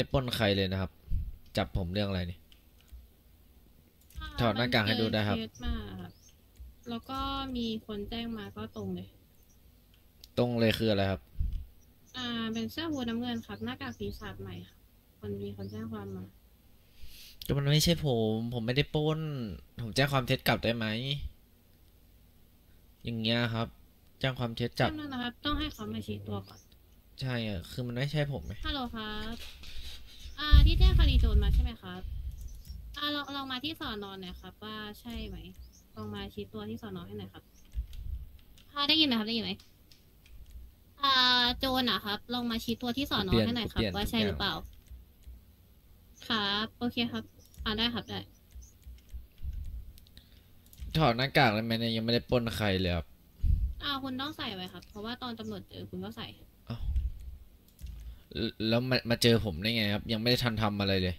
ได้ปล้นใครเลยนะครับ จับผมเรื่องอะไรนี่ถอดหน้ากากให้ดูได้ครับมันเจอเคสมาครับแล้วก็มีคนแจ้งมาก็ตรงเลยตรงเลยคืออะไรครับเป็นเสื้อฮู้ดน้ำเงินครับหน้ากากปีศาจใหม่ครับมีคนแจ้งความมาก็มันไม่ใช่ผมไม่ได้ปล้น ผมแจ้งความเท็จกลับได้ไหมอย่างเงี้ยครับแจ้งความเท็จจับแป๊บนึงนะครับต้องให้เขามาชี้ตัวก่อนใช่อะคือมันไม่ใช่ผมไหมฮัลโหลครับที่แจ้งคดีโจรมาใช่ไหมครับลองมาที่สอนอนหน่อยครับว่าใช่ไหมลองมาชี้ตัวที่สอนอให้หน่อยครับได้ยินไหมครับได้ยินไหมโจรอะครับลองมาชี้ตัวที่สอนอให้หน่อยครับว่าใช่หรือเปล่าครับโอเคครับได้ครับได้ถอดหน้ากากเลยไหมเนี่ยยังไม่ได้ปล้นใครเลยครับคุณต้องใส่ไว้ครับเพราะว่าตอนตำรวจเจอคุณก็ใส่แล้วมาเจอผมได้ไงครับ ยังไม่ได้ทันทำอะไรเลย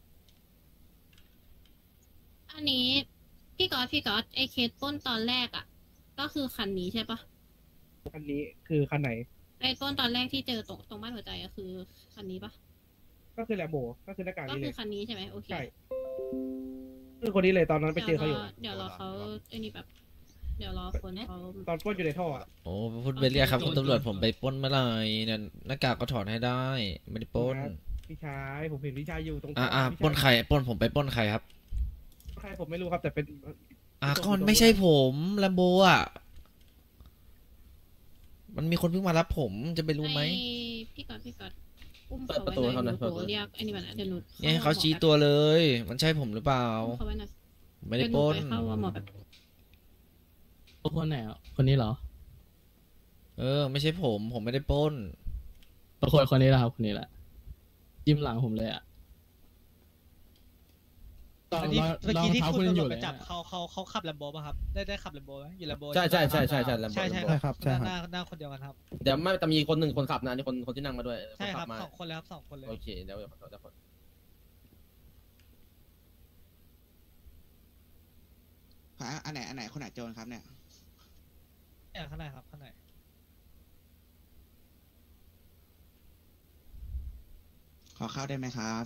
อันนี้พี่ก๊อตไอเคสปล้นตอนแรกอะก็คือคันนี้ใช่ปะคันนี้คือคันไหนไอปล้นตอนแรกที่เจอตรงบ้านหัวใจอะคือคันนี้ปะก็คือแลมโบก็คือหน้ากากก็นี้คืเลอย คันนี้ใช่ไหมโอเคใช่คือคนนี้เลยตอนนั้นไปเจอเขาอยู่เดี๋ยวรอเขาไอ้นี่แบบ เดี๋ยวรอคนเขาตอนปล้นอยู่ในท่ออะโอ้พูดไปเรียกครับคุณตำรวจผมไปปล้นเมื่อไหร่เนี่ยหน้ากากก็ถอดให้ได้ ไม่ได้ปล้นพี่ชายผมเห็นพี่ชายอยู่ตรงปพี่ล้นชายใครปล้นผมไปปล้นใครครับใครผมไม่รู้ครับแต่เป็นก็ไม่ใช่ผมแลมโบอ่ะมันมีคนเพิ่งมารับผมจะไปรู้ไหมไอพี่ก๊อตอุ้มเขาไว้หน่อยหนูโหเรียกไอ้นี่มันเดี๋ยวหนูเนี่ยให้เขาชี้ตัวเลย มันใช่ผมหรือเปล่าอุ้มเขาไว้หน่อยไม่ได้ปล้นเยวหนูไปเข้าว่าหมอแบบคนไหนอ่ะคนนี้เหรอไม่ใช่ผมไม่ได้ปล้นคนนี้แหละครับคนนี้แหละจิ้มหลังผมเลยอ่ะตอนเมื่อกี้ที่คุณยังตำรอวจยู่ไปเลยจับเขาขับแลมโบป่ะครับได้ขับแลมโบไหมอยู่แลมโบใช่ใช่แลมโบใช่ใช่ครับใช่ครับหน้าคนเดียวกันครับเดี๋ยวไม่แต่มีคนหนึ่งคนขับนะนี่คนที่นั่งมาด้วยใช่ครับนขัมาสองคนเลยครับสองคนเลยโอเคเดี๋ยวอันไหนคนไหนโจรครับเนี่ยข้างในครับข้างในขอเข้าได้ไหมครับ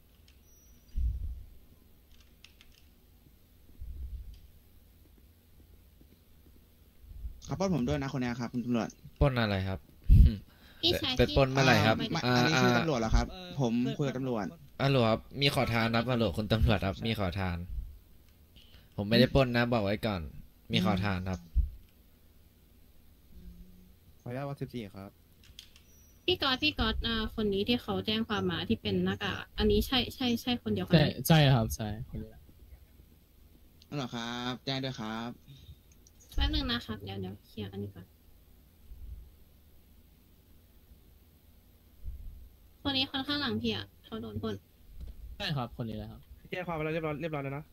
ขอปล้นผมด้วยนะคนเนี้ยครับคุณตำรวจปล้นอะไรครับพี่ชายไปปล้นเมื่อไหร่ครับที่อันนี้คือตำรวจเหรอครับ ผมคุยกับตำรวจฮัลโหลครับมีขอทานครับฮัลโหลคุณตำรวจครับมีขอทาน ผมไม่ได้ปล้นนะบอกไว้ก่อน มีขอทานครับขออนุญาตว่า14ครับพี่ก๊อตคนนี้ที่เขาแจ้งความมาที่เป็นหน้ากากอันนี้ใช่คนเดียวกันใช่ไหมใช่ครับใช่คนนี้แหละนั่นเหรอครับ แจ้งด้วยครับแป๊บนึงนะครับเดี๋ยวเคลียร์อันนี้ก่อนคนนี้คนข้างหลังพี่อ่ะเขาโดนปล้นใช่ครับคนนี้แหละครับแจ้งความไปแล้วเรียบร้อยแล้วนะ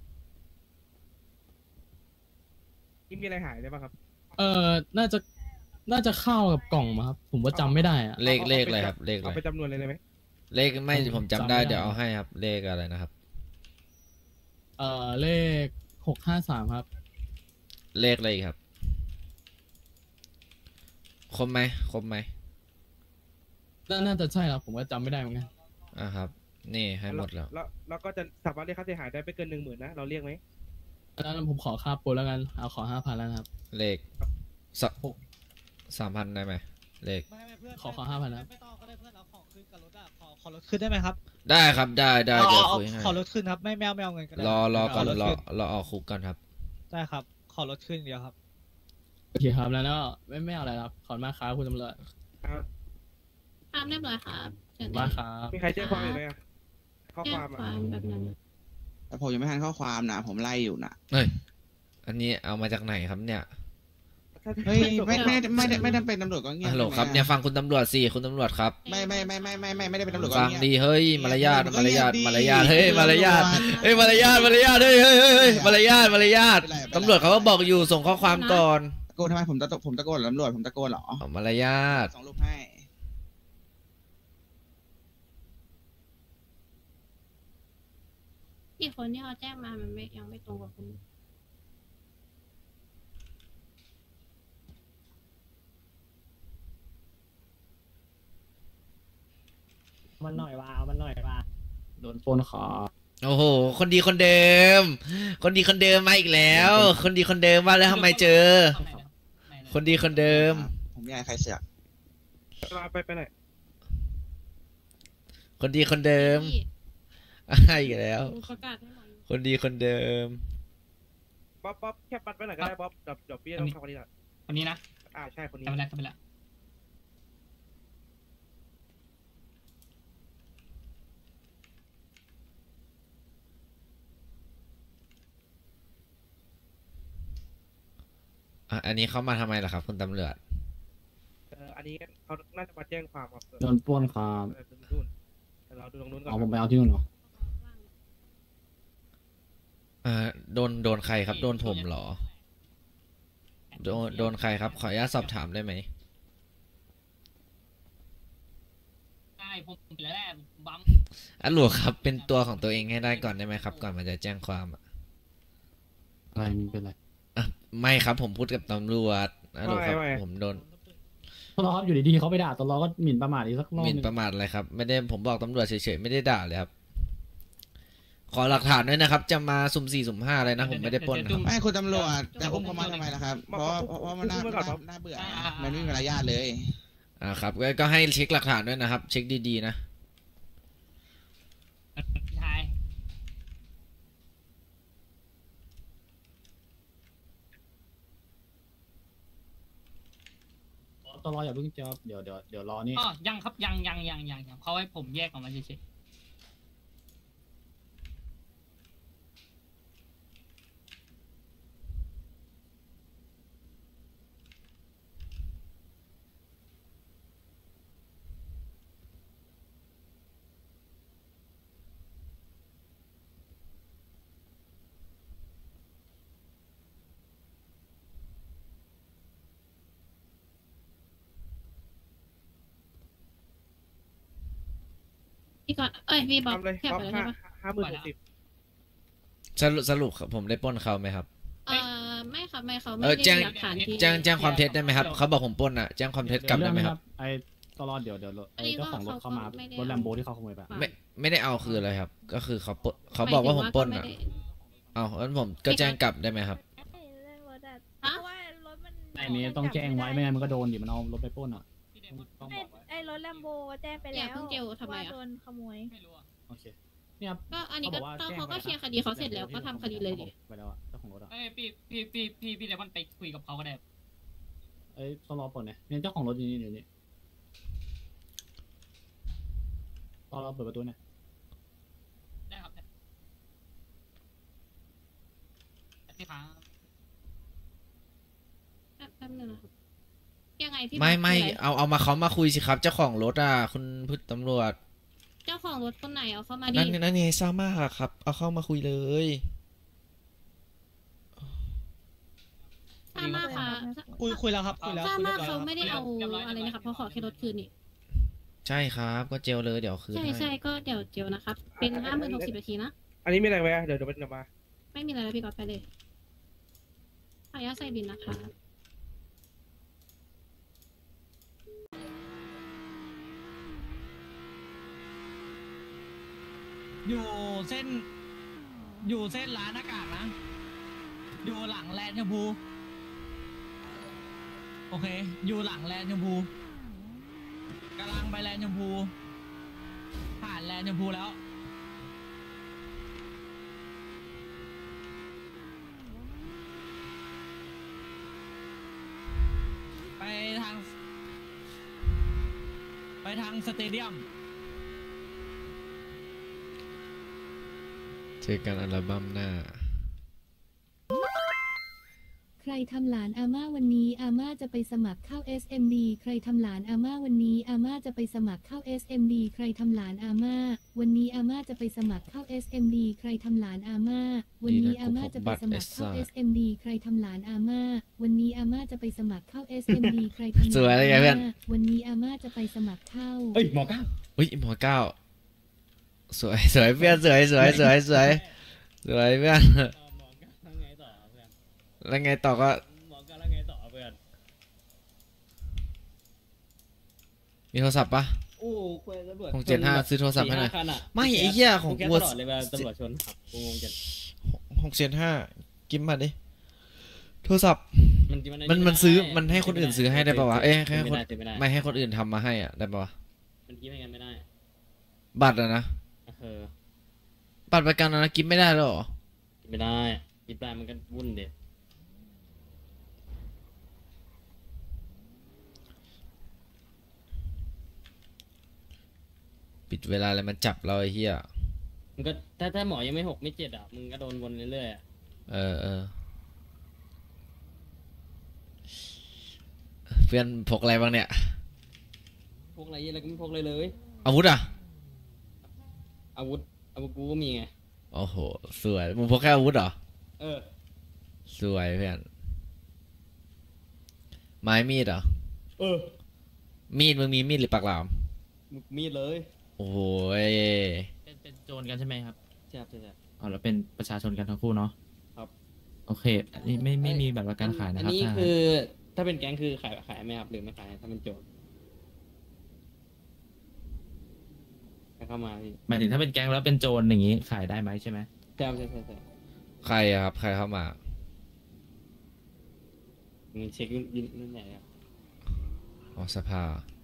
นี่มีอะไรหายได้ป่ะครับน่าจะเข้ากับกล่องมาครับ ผมว่าจำไม่ได้อ่ะเลขอะไรครับเลขอะไรเอาไปจำนวนเลยได้ไหมเลขไม่ผมจำได้จำไม่ได้เดี๋ยวเอาให้ครับ เลขอะไรนะครับเลข653ครับเลขอะไรอีกครับครบไหมน่าจะใช่ครับผมว่าจำไม่ได้เหมือนกันครับ นี่ให้หมดแล้วแล้วก็จะสามารถเรียกค่าเสียหายได้ไม่เกิน 10,000นะเราเรียกไหมแล้วผมขอค่าโปรแล้วกันเอาขอ 5,000แล้วนะครับเลข3,000ได้ไหมเลขไม่เพื่อนขอ5,000นะไม่ต้องก็ได้เพื่อนเอาของขึ้นกับรถอะขอรถขึ้นได้ไหมครับได้ครับได้เดี๋ยวคุยให้ขอรถขึ้นครับไม่เอาเงินก็ได้รอก่อนขถรอขึ้รอออกคุกก่อนครับได้ครับขอรถขึ้นเดียวครับโอเคครับแล้วก็ไม่เอาอะไรครับขอบคุณมากครับคุณตำรวจครับตามเรียบร้อยครับเชิญมากครับมีใครแจ้งความอีกไหมอะข้อแจ้คงวามคอะวามแบบนั้นแต่ผมยังไม่ทันข้อความนะ ผมไล่อยู่นะเฮ้ยอันนี้เอามาจากไหนครับเนี่ยเฮ้ยไม่ได้เป็นตำรวจก็เงียบฮัลโหลครับเนี่ยฟังคุณตำรวจสิคุณตำรวจครับไม่ได้เป็นตำรวจก็ฟังเงียบดีเฮ้ยมารยาทก็มารเงียายบทดิมารยาทเฮ้ยมารยาทเฮ้ยมารยาทเฮ้ยเฮ้ยมารยาทตำรวจเขาก็บอกอยู่ส่งข้อความก่อนตะโกนทำไมผมตะโกนเหรอตำรวจผมตะโกนเหรอมารยาทส่งรูปให้ที่คนที่เขาแจ้งมามันยังไม่ตรงกับคุณผมันหน่อยว่าเอามันหน่อยว่าโดนปล้นขอโอ้โห คนดีคนเดิม คนดีคนเดิมมาอีกแล้ว คนดีคนเดิมว่าแล้วทำไมเจอ คนดีคนเดิมผมอยากให้ใครเสียไปไหนคนดีคนเดิมพี่อีกแล้วดูประกาศให้หน่อยคนดีคนเดิมบ๊อบแค่ปัดไปไหนก็ได้บ๊อบเดี๋ยวพี่ต้องเข้าคนนี้ก่อนวันนี้นะใช่คนนี้ทำไปแล้วทำไปแล้วอันนี้เขามาทำไมล่ะครับ คุณตำรวจอันนี้เขาน่าจะมาแจ้งความครับโดนปล้นครับนู่นเราดูตรงนู้นก่อนเอาผมไปเอาที่นู่นเหรอโดนใครครับ โดนผมเหรอ โดนใครครับ ขออนุญาตสอบถามได้ไหมใช่ผมไปแล้วแหละบัมหลวงครับ เป็นตัวของตัวเองให้ได้ก่อนได้ไหมครับ ก่อนมันจะแจ้งความอะอะไรมันเป็นไรไม่ครับผมพูดกับตำรวจหลวงครับผมโดนตลอดอยู่ดีๆเขาไปด่าตลอดก็หมิ่นประมาทอีกสักรอบหมิ่นนึงประมาทอะไรครับ ไม่ได้ผมบอกตำรวจเฉยๆไม่ได้ด่าเลยครับ ขอหลักฐานด้วยนะครับ จะมาสุ่ม4สุ่ม5อะไรนะผมไม่ได้ปล้นนะครับไม่คุณตำรวจจะอุ้มเขามาทำไมล่ะครับ เพราะมันน่าเบื่อมันไม่มีมารยาทเลยครับก็ให้เช็คหลักฐานด้วยนะครับ เช็คดีๆนะพี่ชายตลอดอย่าเพิ่งเจอเดี๋ยวรอนี่อ๋อยังครับยังเขาให้ผมแยกออกมาเฉยพี่ก่อนพี่บ๊อบทำเลยแคปบ๊อบไปแล้วใช่ปะ 50,060 สรุปครับผมได้ปล้นเขาไหมครับไม่ครับไม่เขาไม่แจ้ได้งหลักฐานที่แจ้งความเท็จได้ไหมครับเขาบอกผมปล้นอ่ะแจ้งความเท็จกลับได้ไหมครับไอ้ตลอดเดี๋ยวไอ้เจ้าของรถเข้ามารถแลมโบที่เขาขโมยไปไม่ได้เอาคืออะไรครับ ก็คือเขาปล้นเขาบอกว่าผมปล้นอ่ะเอางั้นผมก็แจ้งกลับได้ไหมครับเรื่องรถอะเพราะว่ารถมันไอ้นี้ต้องแจ้งไว้ไม่งั้นมันก็โดนดิมันเอารถไปปล้นอ่ะต้องบอกไว้ไอ้รถแลมโบแจ้งไปแล้วว่าโดนขโมยไม่รู้อะโอเคเนี่ยครับก็อันนี้ก็เขาก็เคลียร์คดีเขาเสร็จแล้วก็ทำคดีเลยดิไปแล้วอะเจ้าของรถอะเอ้ยพี่เลมอนไปคุยกับเขาก็ได้ไอ้ตลอดปล้นเนี่ยเจ้าของรถอยู่นี่เดี๋ยวนี้ตลอดเปิดประตูเนี่ยได้ครับพี่ค้าแป๊บนึงนะครับยังไงพี่ไม่บ๊อบคืออะไรเอามาเขามาคุยสิครับ เจ้าของรถอ่ะคุณพุทธตำรวจเจ้าของรถคนไหนเอาเข้ามาดินั่นไงซ่ามาครับ เอาเข้ามาคุยเลยถ้ามากค่ะคุยแล้วครับคุยแล้วถ้าคุยมากเรียบร้อยเขาแล้วไม่ได้เอาอะไรนะครับเพราะขอแค่รถคืนนี่ใช่ครับก็เจลเลยเดี๋ยวคืนใช่ให้ใช่ก็เดี๋ยวนะครับ เป็น50,060 นาทีนะอันนี้มีอะไรไว้เดี๋ยวมาไม่มีอะไรแล้วพี่ก๊อตไปเลยขออนุญาตใส่บินนะคะอยู่เส้นร้านหน้ากากนะอยู่หลังแลนด์ชมพูโอเคอยู่หลังแลนด์ชมพูกำลังไปแลนด์ชมพูผ่านแลนด์ชมพูแล้วไปทางสเตเดียมเจอกันอัลบั้มหน้าใครทำหลานอาม่าวันนี้อาม่าจะไปสมัครเข้า SMD ใครทำหลานอาม่าวันนี้อาม่าจะไปสมัครเข้า SMD ใครทำหลานอาม่าวันนี้อาม่าจะไปสมัครเข้า SMD ใครทำหลานอาม่าวันนี้อาม่าจะไปสมัครเข้า SMD ใครทำหลานอาม่าวันนี้อาม่าจะไปสมัครเข้า SMD ใครทำหลานสวยเลยไงเพื่อนวันนี้อาม่าจะไปสมัครเข้าเอ้ยหมอก้าอุ้ยหมอเก้าสวยเพื่อนสวยเพื่อนหมอก้าแล้วไงต่อเพื่อนแล้วไงต่อก็หมอก้าแล้วไงต่อเพื่อนมีโทรศัพท์ปะออ้คุยตำรวจ 675ซื้อโทรศัพท์ให้หน่อย 4-5คันอะไม่ไอ้เหี้ยของแกกูตลอดเลยเวลาตำรวจชนขับกูงงจัด 675กิมมาดิโทรศัพท์มันซื้อมันให้คนอื่นซื้อให้ได้ปะวะเอ้ยให้คนไม่ได้ไม่ให้คนอื่นทำมาให้อ่ะได้ปะวะมันกี้ไม่งั้นไม่ได้บัตรอะนะเออบัตรประกันอะนะกิมไม่ได้หรอไม่ได้กินได้มันก็วุ่นเด็ดปิดเวลาอะไรมันจับเราไอ้เหี้ยมันก็ถ้าหมอยังไม่6ไม่7อ่ะมึงก็โดนวนเรื่อยๆอะเออเพื่อนพกอะไรบ้างเนี่ยพกอะไรเยอะอะไรก็ไม่พกเลยเลยอาวุธอ่ะอาวุธกูก็มีไงโอ้โหสวยมึงพกแค่อาวุธเหรอเออสวยเพื่อนไม้มีดเหรอเออมีดมึงมีมีดหรือปากหลามมีดเลยโอ้โหยเป็นโจรกันใช่ไหมครับใช่ครับใช่อ๋อแล้วเป็นประชาชนกันทั้งคู่เนาะครับโอเคอันนี้ไม่มีแบบประกันขายนะอันครับนี้ถ้าคือถ้าเป็นแก๊งคือขายไหมครับหรือไม่ขายถ้าเป็นโจรเข้ามาพี่หมายถึงถ้าเป็นแก๊งแล้วเป็นโจรอย่างนี้ขายได้ไหมใช่ไหมใช่ใครอะครับใครเข้ามามึงเช็ครุ่นไหนครับอ๋อสภา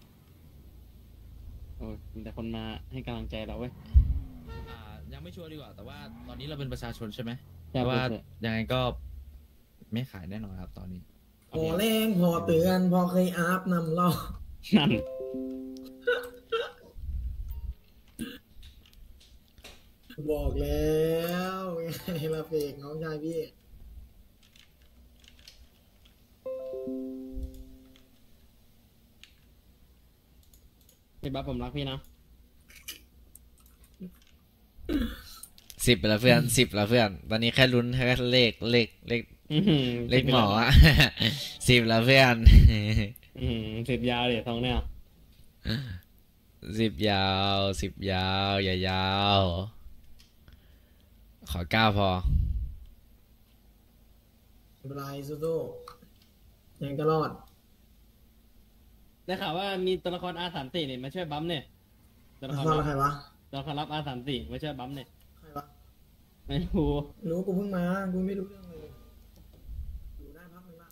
โอ้ยมีแต่คนมาให้กำลังใจเราเว้ยยังไม่ชัวร์ดีกว่า แต่ว่าตอนนี้เราเป็นประชาชนใช่ไหมใช่แต่ว่าใช่ยังไงก็ไม่ขายแน่นอนครับตอนนี้พอแรงพอเตือนพอเคยอาบนำเรานั่นบอกแล้วไงลาเฟกน้องชายพี่พี่บัฟผมรักพี่นะ 10แล้วเพื่อน 10แล้วเพื่อน ตอนนี้แค่ลุ้นแค่เลขหมออะ 10แล้วเพื่อน 10 ยาวเดี๋ยวท้องเนี่ย 10 ยาว10 ยาวอย่ายาว ขอ9พอไม่เป็นไรสู้ๆยังก็รอดได้ข่าวว่ามีตัวละคร R34เนี่ยมาช่วยบัมเนี่ยตัวละครรอดแล้วใครวะตัวละครรับ R34มาช่วยบัมเนี่ยใครวะไม่รู้รู้กูเพิ่งมากูไม่รู้เรื่องเลยอยู่ได้พักหนึ่งละ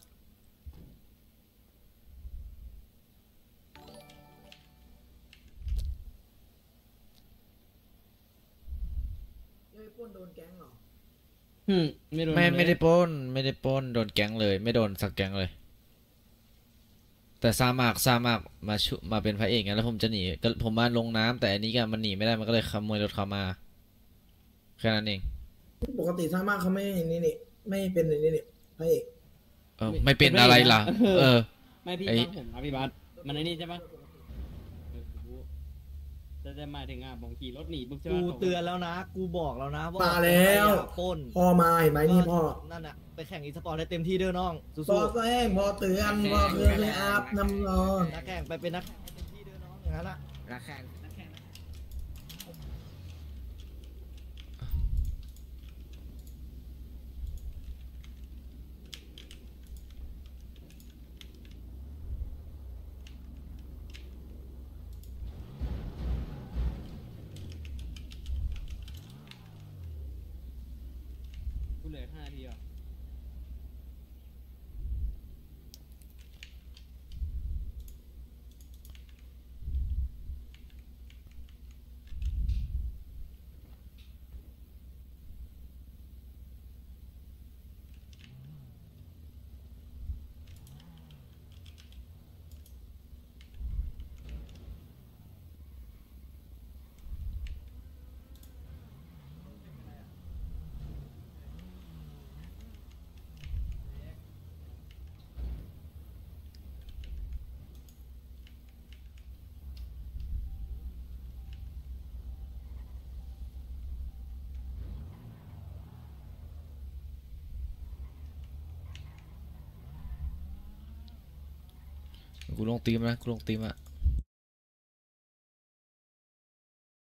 ยังไม่ปล้นโดนแก๊งเหรอไม่รู้ไม่ได้ปล้นโดนแก๊งเลย ไม่โดนสักแก๊งเลย แต่ซามากมาเป็นพระเอกไงแล้วผมจะหนีก็ผมมาลงน้ำแต่อันนี้ก็มันหนีไม่ได้มันก็เลยขโมยรถเขามาแค่นั้นเองปกติสามารถเขาไม่นี่ไม่เป็นนี่พระเอกไม่เป็นอะไรล่ะไม่พี่ไอ้บัฟผมนะพี่บัสมันไอ้นี่ใช่ปะจะหมายถึงบางขี่รถหนีปุ๊บใช่ปะกูเตือนแล้วนะ กูบอกแล้วนะว่ามาแล้วปล้นพ่อมาเห็นไหมนี่พ่อนั่นอะไปแข่งอีสปอร์ตให้เต็มที่เด้อน้องพอสู้แซงพอเตือนพอเคยเลยอาบน้ำร้อนๆนักแข่งไปเป็นนักแข่งให้เต็มที่เด้อน้องอย่างนั้นอะราคากูเหลือ5 นาทีอ่ะกูลงตีมนะกูลงตีมอะ